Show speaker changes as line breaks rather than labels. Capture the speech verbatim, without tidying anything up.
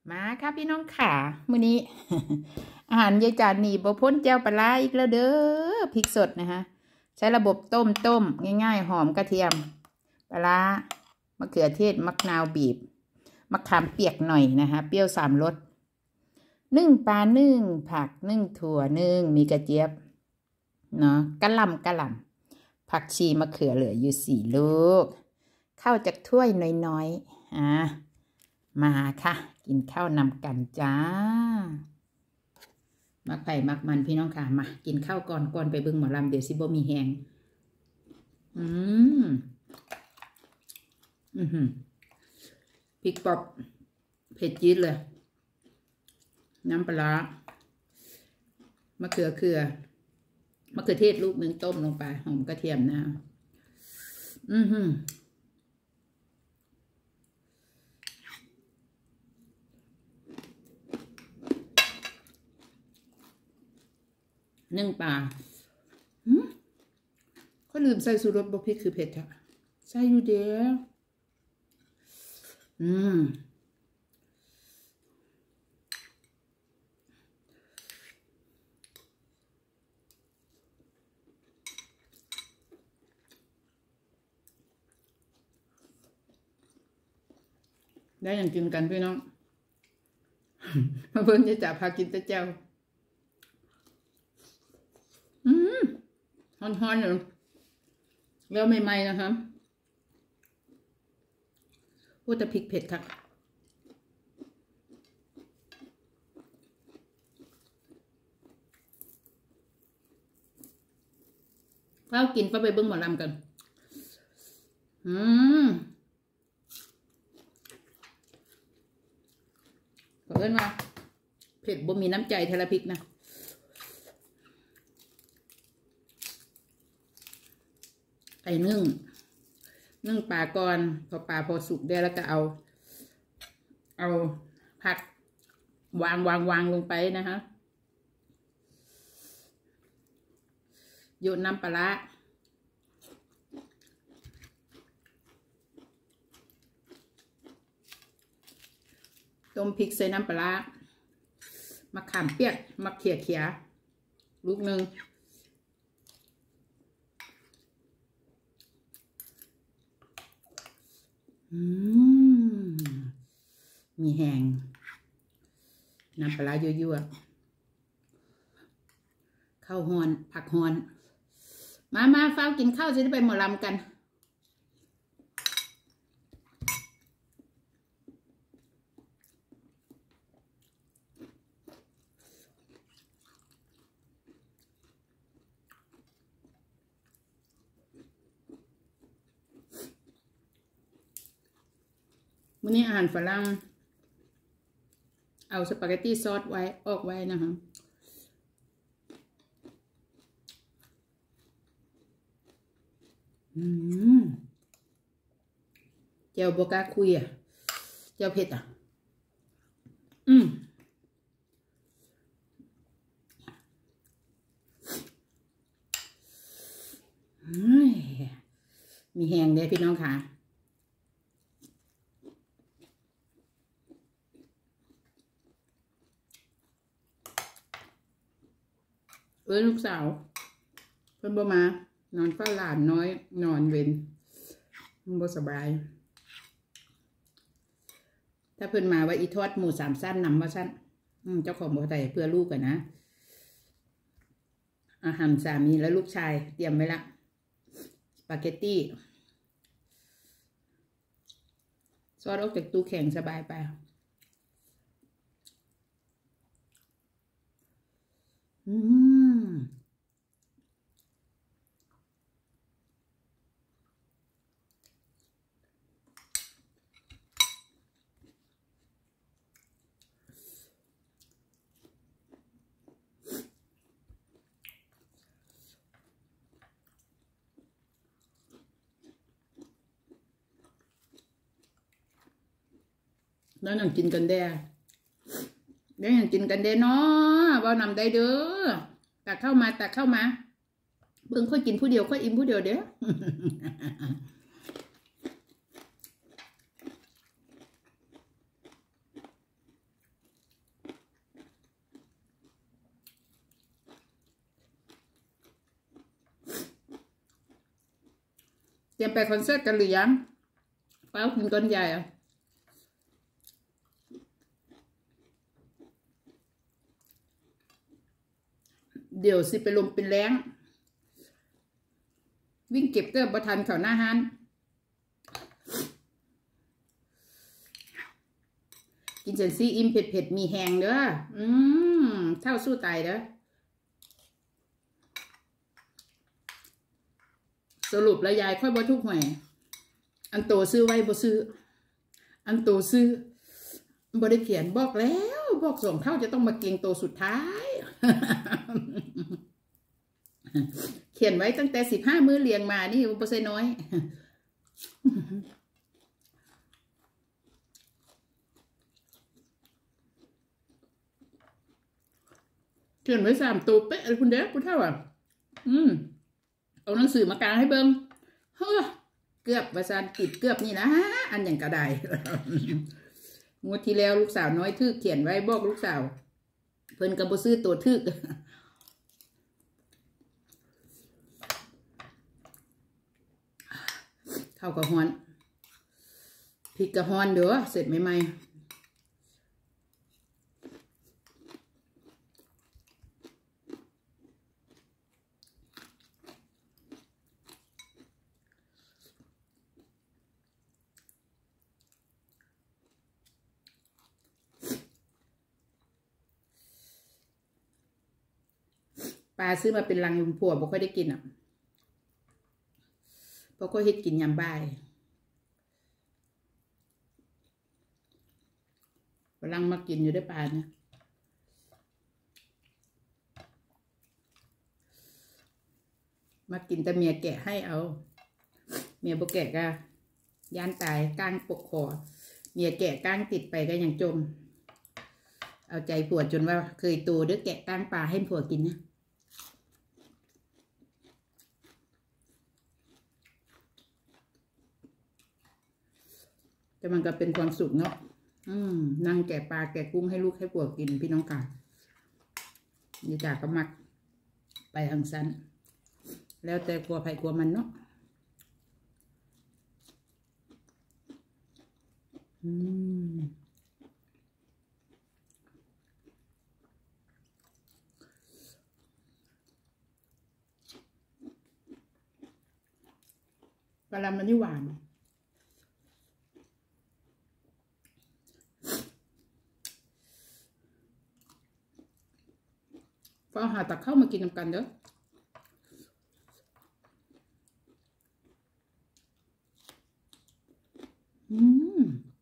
มาค่ะพี่น้องขามื้อนี้ อาหารยายจานนี่บ่พ้นแจ่วปลาร้าอีกแล้วเด้อพริกสดนะคะใช้ระบบต้มต้มง่ายๆหอมกระเทียมปลาร้ามะเขือเทศมะนาวบีบมะขามเปียกหน่อยนะคะเปรี้ยวสามรสนึ่งปลานึ่งผักนึ่งถั่วนึ่งมีกระเจี๊ยบเนาะกะหล่ำกะหล่ำผักชีมะเขือเหลืออยู่สี่ลูกข้าวจากถ้วยน้อยๆอ่ะมาค่ะกินข้าวนำกันจ้ามักไผ่มักมันพี่น้องค่ะมากินข้าวก่อนก่อนไปเบิ่งหมอลำเดี๋ยวสิบ่มีแหงอืมอือหือพริกปอบเผ็ดจี๊ดเลยน้ำปลามะเขือเขือมะเขือเทศลูกหนึ่งต้มลงไปหอมกระเทียมนะอือหือนึ่งปลาหืมก็ลืมใส่สูตรรสบพริกคือเผ็ดอะใส่อยู่เดียวอืมได้อย่างกินกันพี่น้อง มาเบิ่งจะจับพากินแต่เจ้าอืมฮอนๆอยู่แล้วใหม่ๆนะคะพูดแต่พริกเผ็ดค่ะข้าวกินก็ไปเบิ่งหมอลำกันอืมขอเอิ้นว่าเผ็ดบ่มีน้ำใจเทละพริกนะไอ้นึ่งนึ่งปลาก่อนพอปลาพอสุกได้แล้วก็เอาเอาผักวางวางวางลงไปนะคะโยนน้ำปลาต้มพริกใส่น้ำปลามะขามเปียกมะเขือเขียลูกหนึ่งอืมมีแห้งน้ำปลายั่วๆข้าวฮอนผักฮอนมามาเฝ้ากินข้าวจะได้ไปหมอลำกันวันนี้อาหารฝรั่งเอาสปาเกตตี้ซอสไว้ออกไว้นะคะอืมเจ้าโบกาคุยอ่ะเจ้าเผ็ดอ่ะอืมมีแห้งเด้พี่น้องค่ะเอ้ยลูกสาวเพิ่นบ่มานอนเฝ้าหลานน้อยนอนเว้นมันบ่สบายถ้าเพิ่นมาว่าอีทอดหมูสามสั้นนำว่าสั้นเจ้าของบ่ได้เพื่อลูกกันนะอาหารสามีและลูกชายเตรียมไว้ละสปาเกตตี้ซอสออกจากตู้แข็งสบายไปอืมแล้วนั่งกินกันได้ได้ยังกินกันได้เนาะว่านำได้เด้อตักเข้ามาตักเข้ามาเบิ่งค่อยกินผู้เดียวค่อยอิ่มผู้เดียวเด้อ อรียมไปคอนเสิร์ตกันหรือยังเป้ากินก้อนใหญ่อะเดี๋ยวสิไปลมเป็นแรงวิ่งเก็บเกือบประทันเขาหน้าฮันกินเซนซี่อิ่มเผ็ดๆมีแหงเด้ออืมเท่าสู้ตายเด้อสรุปแล้วยายค่อยบ่ทุกหวยอันโตซื้อไว้บ่ซื้ออันโตซื้อบ่ได้เขียนบอกแล้วบอกสองเท่าจะต้องมาเก่งโตสุดท้าย เขียนไว้ตั้งแต่สิบห้ามื้อเรียงมานี่เปอร์เซ็นต์น้อยเขียนไว้สามตัวเป๊ะเลยคุณเด็กคุณเท่าอ่ะอืมเอาหนังสือมากางให้เบิ้งเฮ้อเกือบภาษาอังกฤษเกือบนี่นะอันอย่างกระไดงวดที่แล้วลูกสาวน้อยทึกเขียนไว้บอกลูกสาวเพิ่นกับบ่ซื้อตัวทึกเข้ากับฮอนพริกกับฮอนเด้อเสร็จใหม่ๆปลาซื้อมาเป็นลังยุมผัวบ่ค่อยได้กินอ่ะเพราะก็เฮ็ดกินยามบ่ายกำลังมากินอยู่ได้ปลาเนี่ยมากินแต่เมียแกะให้เอาเมียบ่แกะก็ย่านตายก้างปกคอเมียแกะก้างติดไปก็ยังจมเอาใจผัวจนว่าเคยโตด้วยแกะก้างปลาให้ผัวกินนะแต่มันก็เป็นความสุขเนาะอืมนั่งแกะปลาแกะกุ้งให้ลูกให้ผัวกินพี่น้องกานี่จ่าก็มักไปทางสั้นแล้วแต่กลัวไผ่กลัวมันเนาะอืมปลามันนี่หวานฟ้าหาตักเข้ามากินนำกันเด้ออืม